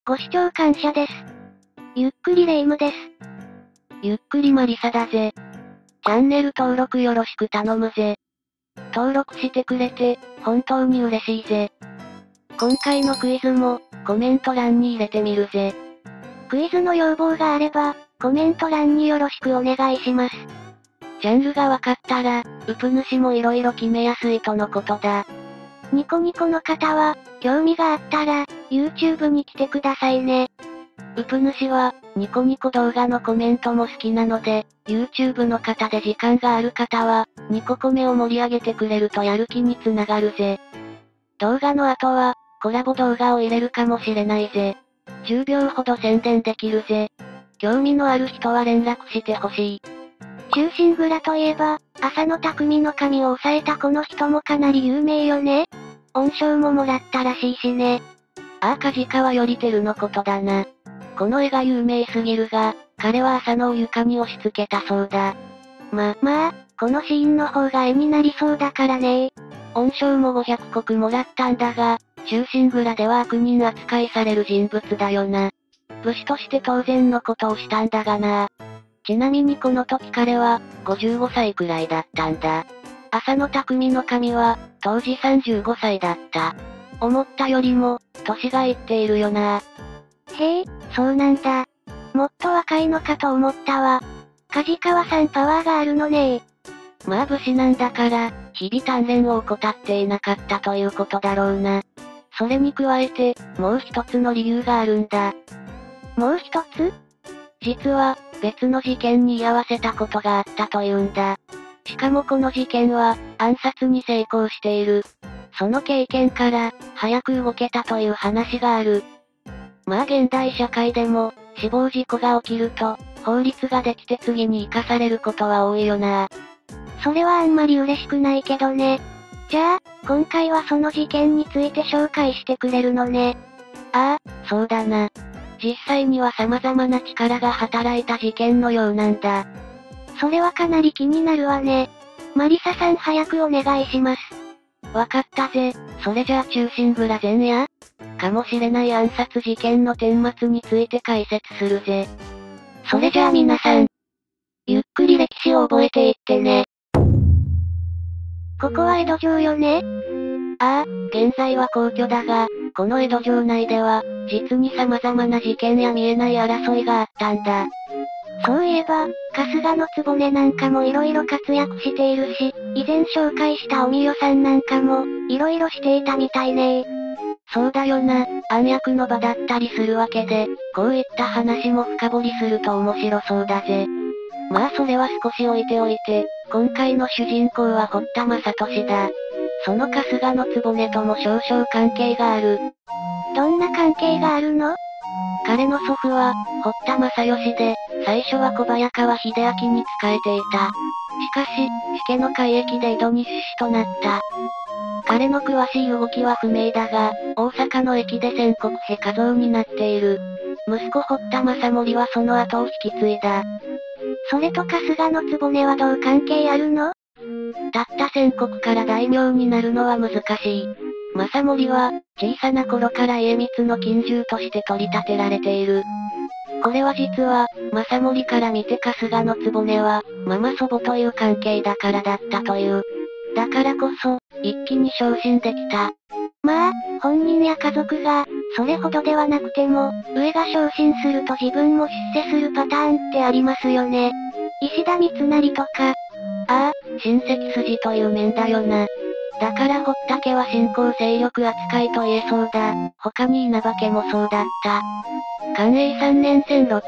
ご視聴感謝です。ゆっくりレ夢ムです。 ゆっくりマリサだぜ。チャンネル登録よろしく頼むぜ。登録してくれて、本当に嬉しいぜ。今回のクイズも、コメント欄に入れてみるぜ。 クイズの要望があれば、コメント欄によろしくお願いします。 ジャンルがわかったら、ウプ主も色々決めやすいとのことだ。 ニコニコの方は、興味があったら、YouTube に来てくださいね。 ウプ主は、ニコニコ動画のコメントも好きなので、YouTube の方で時間がある方は、ニココメを盛り上げてくれるとやる気につながるぜ。動画の後は、コラボ動画を入れるかもしれないぜ。10秒ほど宣伝できるぜ。興味のある人は連絡してほしい。 忠臣蔵といえば、浅野匠の髪を抑えたこの人もかなり有名よね。恩賞ももらったらしいしね。 ああ梶川頼輝のことだな。この絵が有名すぎるが、彼は浅野を床に押し付けたそうだ。 まあ、このシーンの方が絵になりそうだからね。 恩賞も500石もらったんだが、忠臣蔵では悪人扱いされる人物だよな。武士として当然のことをしたんだがな。ちなみにこの時彼は、55歳くらいだったんだ。浅野匠の髪は、当時35歳だった。思ったよりも、年がいっているよな。 へえ、そうなんだ。もっと若いのかと思ったわ。梶川さんパワーがあるのね。 まあ武士なんだから、日々鍛錬を怠っていなかったということだろうな。それに加えて、もう一つの理由があるんだ。 もう一つ？ 実は、別の事件に居合わせたことがあったというんだ。しかもこの事件は、暗殺に成功している。その経験から、早く動けたという話がある。まあ現代社会でも、死亡事故が起きると、法律ができて次に生かされることは多いよな。 それはあんまり嬉しくないけどね。じゃあ、今回はその事件について紹介してくれるのね。 ああ、そうだな。実際には様々な力が働いた事件のようなんだ。 それはかなり気になるわね。マリサさん早くお願いします。 わかったぜ。それじゃあ忠臣蔵前夜かもしれない暗殺事件の顛末について解説するぜ。それじゃあ皆さん、ゆっくり歴史を覚えていってね。 ここは江戸城よね？ ああ、現在は皇居だが、この江戸城内では、実に様々な事件や見えない争いがあったんだ。 そういえば、春日の局なんかも色々活躍しているし、以前紹介したおみよさんなんかも、色々していたみたいね。 そうだよな、暗躍の場だったりするわけで、こういった話も深掘りすると面白そうだぜ。まあそれは少し置いておいて、今回の主人公は堀田正俊だ。その春日の局とも少々関係がある。 どんな関係があるの？ 彼の祖父は、堀田正義で、最初は小早川秀明に仕えていた。しかし、死家の改易で江戸に出仕となった。彼の詳しい動きは不明だが、大阪の駅で戦国兵家増になっている。息子堀田正盛はその後を引き継いだ。 それと春日の局はどう関係あるの？ たった戦国から大名になるのは難しい。正盛は、小さな頃から家光の近習として取り立てられている。これは実は、正盛から見て春日の局は、ママ祖母という関係だからだったという。だからこそ、一気に昇進できた。 まあ、本人や家族が、それほどではなくても、上が昇進すると自分も出世するパターンってありますよね。石田三成とか。 ああ、親戚筋という面だよな。だから堀田家は新興勢力扱いと言えそうだ。他に稲葉家もそうだった。寛永3年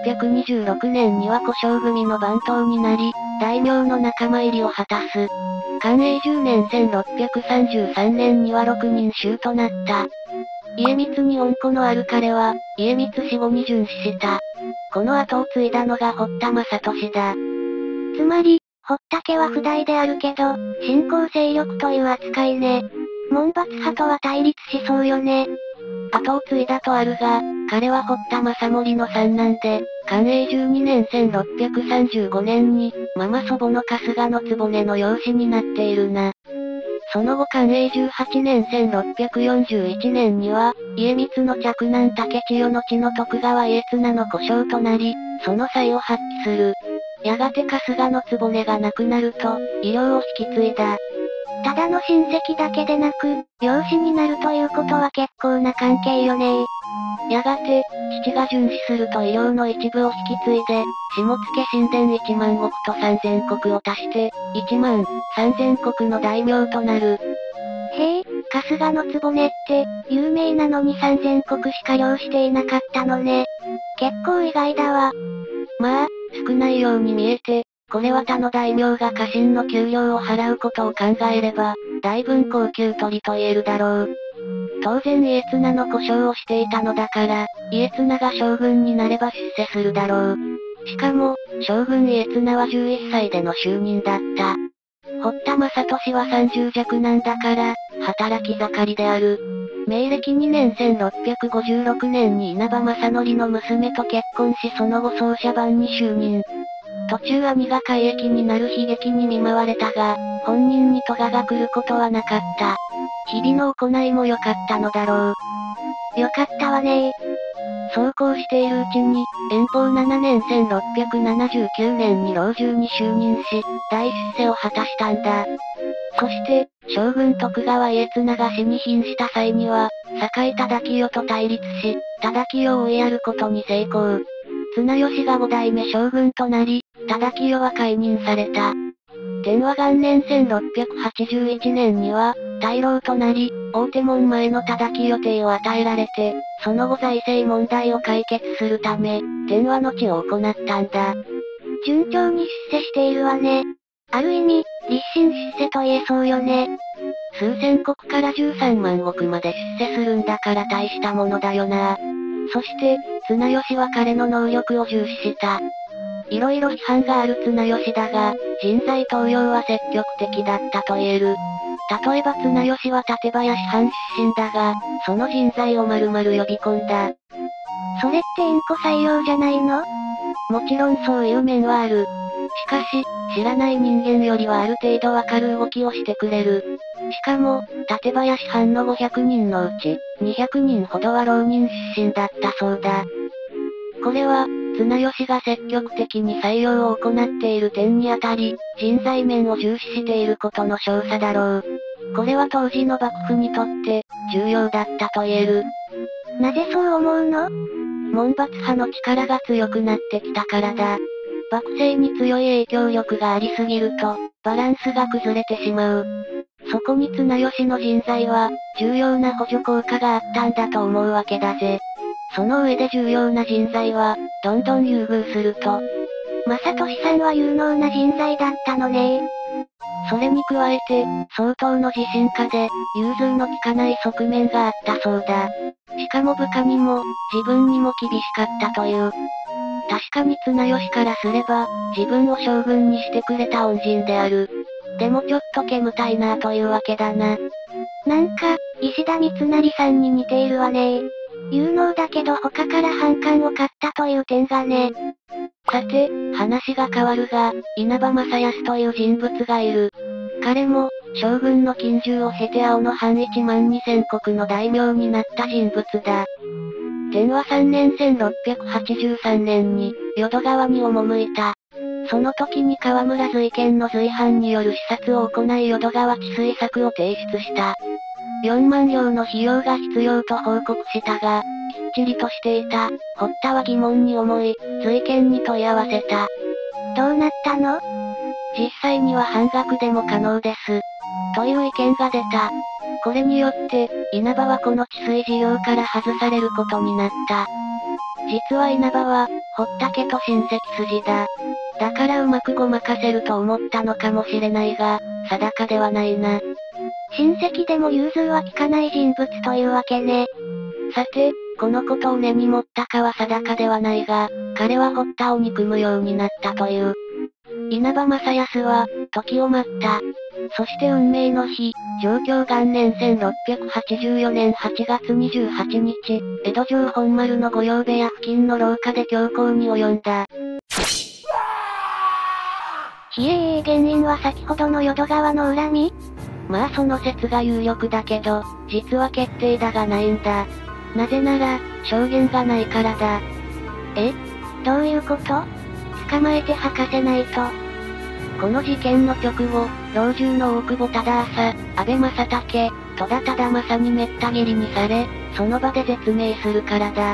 1626年には小姓組の番頭になり、大名の仲間入りを果たす。寛永10年1633年には6人衆となった。家光に恩子のある彼は、家光死後に殉死した。この後を継いだのが堀田正俊だ。 つまり、堀田家は不代であるけど、新興勢力という扱いね。門閥派とは対立しそうよね。 後を継いだとあるが、彼は堀田正盛の三男で、寛永12年1635年に、ママ祖母の春日の局の養子になっているな。 その後寛永18年1641年には、家光の嫡男竹千代の地の徳川家綱の故障となり、その才を発揮する。やがて春日局が亡くなると、医療を引き継いだ。 ただの親戚だけでなく、養子になるということは結構な関係よね。 やがて、父が殉死すると医療の一部を引き継いで、下野神殿1万石と3000石を足して、1万3000石の大名となる。 へえ、春日局って、有名なのに3000石しか領していなかったのね。結構意外だわ。 まあ、少ないように見えて、これは他の大名が家臣の給料を払うことを考えれば、大分高級取りと言えるだろう。当然家綱の故障をしていたのだから、家綱が将軍になれば出世するだろう。しかも、将軍家綱は11歳での就任だった。堀田正俊は30弱なんだから、働き盛りである。明暦2年1656年に稲葉正則の娘と結婚しその後奏者番に就任。途中兄が改易になる悲劇に見舞われたが、本人に咎が来ることはなかった。日々の行いも良かったのだろう。 よかったわね。 そうこうしているうちに、延宝7年1679年に老中に就任し、大出世を果たしたんだ。そして、将軍徳川家綱が死に瀕した際には、酒井忠清と対立し、忠清を追いやることに成功。綱吉が5代目将軍となり、忠清は解任された。天和元年1681年には、大老となり、大手門前の忠清邸を与えられて、その後財政問題を解決するため、天和の地を行ったんだ。 順調に出世しているわね。ある意味、立身出世と言えそうよね。 数千石から13万石まで出世するんだから大したものだよな。そして、綱吉は彼の能力を重視した。いろいろ批判がある綱吉だが、人材登用は積極的だったと言える。例えば綱吉は館林藩出身だが、その人材を丸々呼び込んだ。 それってインコ採用じゃないの？ もちろんそういう面はある。しかし、知らない人間よりはある程度わかる動きをしてくれる。しかも、館林藩の500人のうち、200人ほどは浪人出身だったそうだ。これは、綱吉が積極的に採用を行っている点にあたり、人材面を重視していることの証左だろう。これは当時の幕府にとって、重要だったと言える。 なぜそう思うの？ 門閥派の力が強くなってきたからだ。幕政に強い影響力がありすぎると、バランスが崩れてしまう。そこに綱吉の人材は、重要な補助効果があったんだと思うわけだぜ。その上で重要な人材は、どんどん優遇すると。 正俊さんは有能な人材だったのね。 それに加えて、相当の自信家で、融通の利かない側面があったそうだ。しかも部下にも、自分にも厳しかったという。確かに綱吉からすれば、自分を将軍にしてくれた恩人である。でもちょっと煙たいなというわけだな。 なんか、石田三成さんに似ているわね。有能だけど他から反感を買ったという点がね。 さて、話が変わるが、稲葉正康という人物がいる。彼も、将軍の近習を経て青の藩1万2000石の大名になった人物だ。天和3年1683年に、淀川に赴いた。その時に河村随賢の随藩による視察を行い淀川治水策を提出した。4万両の費用が必要と報告したが、きっちりとしていた、堀田は疑問に思い、随賢に問い合わせた。 どうなったの？ 実際には半額でも可能です。という意見が出た。これによって、稲葉はこの治水事業から外されることになった。実は稲葉は、堀田家と親戚筋だ。だからうまくごまかせると思ったのかもしれないが、定かではないな。 親戚でも融通は利かない人物というわけね。 さて、このことを根に持ったかは定かではないが、彼は堀田を憎むようになったという。稲葉正康は、時を待った。そして運命の日、貞享元年1684年8月28日、江戸城本丸の御用部屋付近の廊下で強行に及んだ。 原因は先ほどの淀川の恨み？ まあその説が有力だけど、実は決定打がないんだ。なぜなら、証言がないからだ。 え？どういうこと？捕まえて吐かせないと。 この事件の直後、老中の大久保忠朝、安倍正武、戸田忠正にめった切りにされ、その場で絶命するからだ。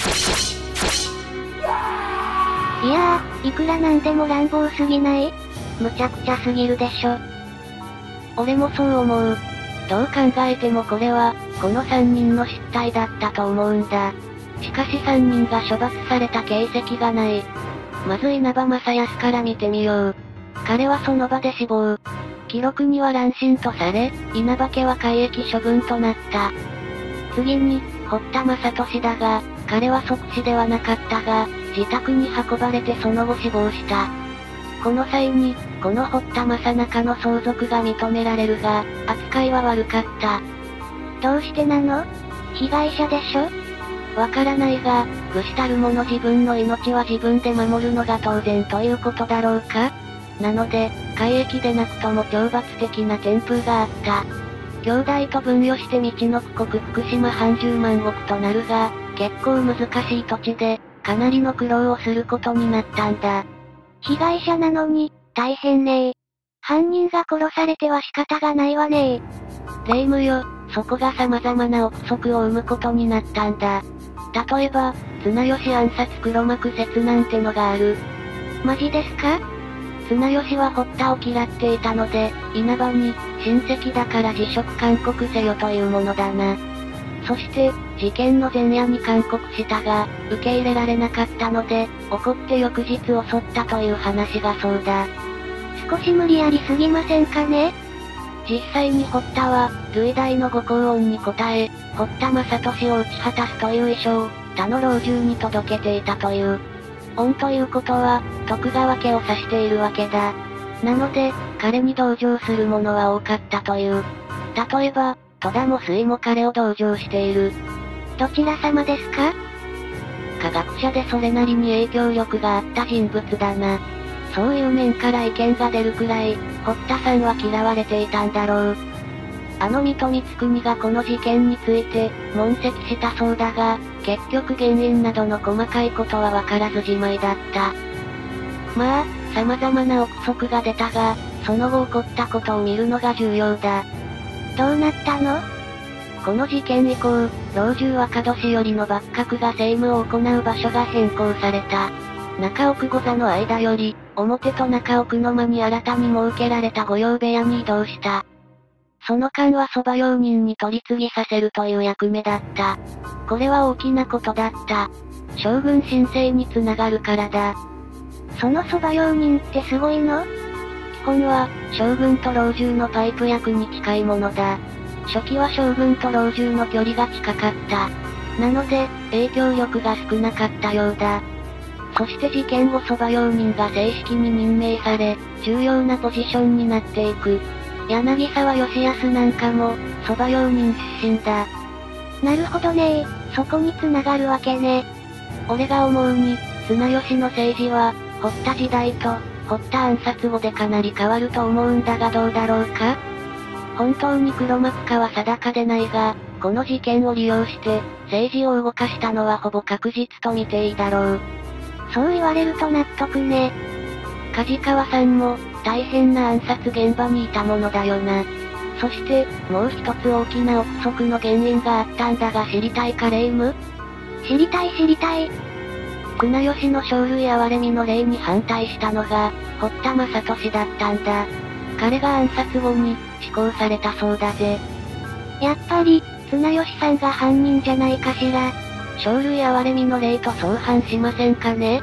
いやー、いくらなんでも乱暴すぎない？むちゃくちゃすぎるでしょ。 俺もそう思う。どう考えてもこれは、この3人の失態だったと思うんだ。しかし3人が処罰された形跡がない。まず稲葉正康から見てみよう。彼はその場で死亡。記録には乱心とされ、稲葉家は改易処分となった。次に、堀田正俊だが、彼は即死ではなかったが、自宅に運ばれてその後死亡した。この際に、この堀田正中の相続が認められるが、扱いは悪かった。 どうしてなの？被害者でしょ？ わからないが、愚したる者自分の命は自分で守るのが当然ということだろうか？なので、改易でなくとも懲罰的な天風があった。兄弟と分与して道の区国福島藩10万石となるが、結構難しい土地で、かなりの苦労をすることになったんだ。 被害者なのに、大変ねー。犯人が殺されては仕方がないわねー。霊夢よ、そこが様々な憶測を生むことになったんだ。例えば、綱吉暗殺黒幕説なんてのがある。 マジですか？ 綱吉は堀田を嫌っていたので、稲葉に、親戚だから辞職勧告せよというものだな。そして、事件の前夜に勧告したが、受け入れられなかったので、怒って翌日襲ったという話がそうだ。 少し無理やりすぎませんかね？ 実際に堀田は、類大のご高音に応え、堀田正俊を打ち果たすという遺書を、他の老中に届けていたという。恩ということは、徳川家を指しているわけだ。なので、彼に同情する者は多かったという。例えば、戸田も水も彼を同情している。 どちら様ですか？ 科学者でそれなりに影響力があった人物だな。そういう面から意見が出るくらい、堀田さんは嫌われていたんだろう。水戸光圀がこの事件について、問責したそうだが、結局原因などの細かいことはわからずじまいだった。まあ、様々な憶測が出たが、その後起こったことを見るのが重要だ。 どうなったの？ この事件以降、老中若年寄りの幕閣が政務を行う場所が変更された。中奥御座の間より、表と中奥の間に新たに設けられた御用部屋に移動した。その間は側用人に取り次ぎさせるという役目だった。これは大きなことだった。将軍申請につながるからだ。 その側用人ってすごいの？ 基本は、将軍と老中のパイプ役に近いものだ。初期は将軍と老中の距離が近かった。なので、影響力が少なかったようだ。そして事件後側用人が正式に任命され、重要なポジションになっていく。柳沢義康なんかも、側用人出身だ。 なるほどねー、そこに繋がるわけね。 俺が思うに、綱吉の政治は、堀田時代と、堀田暗殺後でかなり変わると思うんだがどうだろうか？本当に黒幕かは定かでないが、この事件を利用して、政治を動かしたのはほぼ確実と見ていいだろう。 そう言われると納得ね。 梶川さんも、大変な暗殺現場にいたものだよな。そして、もう一つ大きな憶測の原因があったんだが知りたいか霊夢？ 知りたい知りたい。 綱吉の生類憐れみの霊に反対したのが、堀田正俊だったんだ。彼が暗殺後に、施行されたそうだぜ。 やっぱり、綱吉さんが犯人じゃないかしら。 生類憐れみの霊と相反しませんかね？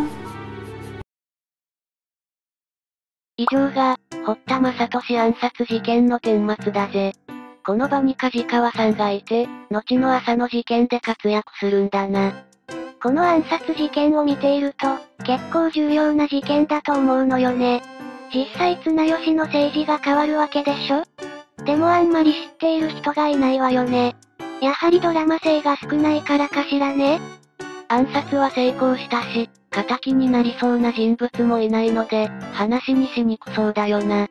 以上が、堀田正俊暗殺事件の顛末だぜ。この場に梶川さんがいて、後の朝の事件で活躍するんだな。 この暗殺事件を見ていると、結構重要な事件だと思うのよね。実際綱吉の政治が変わるわけでしょ？でもあんまり知っている人がいないわよね。やはりドラマ性が少ないからかしらね。 暗殺は成功したし、敵になりそうな人物もいないので、話にしにくそうだよな。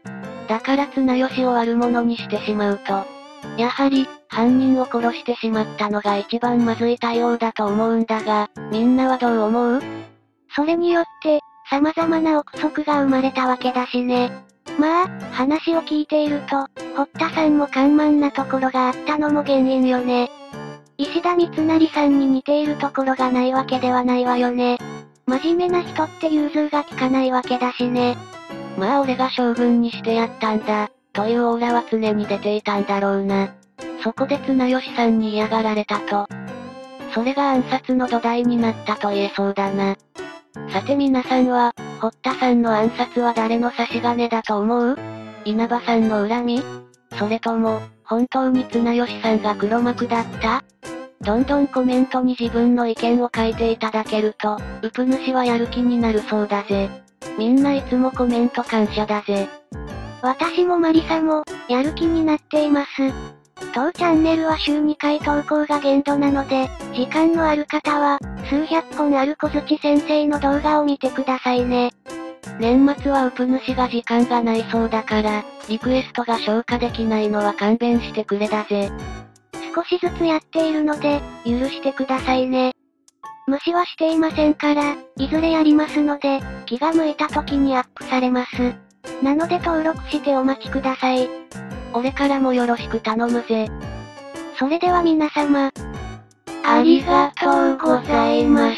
だから綱吉を悪者にしてしまうと。やはり、犯人を殺してしまったのが一番まずい対応だと思うんだが、みんなはどう思う？ それによって、様々な憶測が生まれたわけだしね。まあ、話を聞いていると、堀田さんも緩慢なところがあったのも原因よね。石田三成さんに似ているところがないわけではないわよね。真面目な人って融通が利かないわけだしね。 まあ俺が将軍にしてやったんだ、というオーラは常に出ていたんだろうな。そこで綱吉さんに嫌がられたと。それが暗殺の土台になったと言えそうだな。さて皆さんは、堀田さんの暗殺は誰の差し金だと思う？稲葉さんの恨み？それとも、本当に綱吉さんが黒幕だった？どんどんコメントに自分の意見を書いていただけると、うぷ主はやる気になるそうだぜ。みんないつもコメント感謝だぜ。 私もマリサも、やる気になっています。当チャンネルは週2回投稿が限度なので、時間のある方は、数百本ある小槌先生の動画を見てくださいね。 年末はうぷ主が時間がないそうだから、リクエストが消化できないのは勘弁してくれだぜ。 少しずつやっているので、許してくださいね。無視はしていませんから、いずれやりますので、気が向いた時にアップされます。なので登録してお待ちください。 俺からもよろしく頼むぜ。 それでは皆様、 ありがとうございました。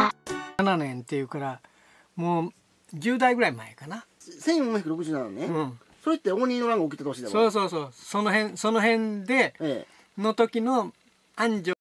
7年っていうから、もう10代ぐらい前かな。 1467ね。うん。それって応仁の乱が起きた年だもん。 そうそうそう。その辺で、の時の安城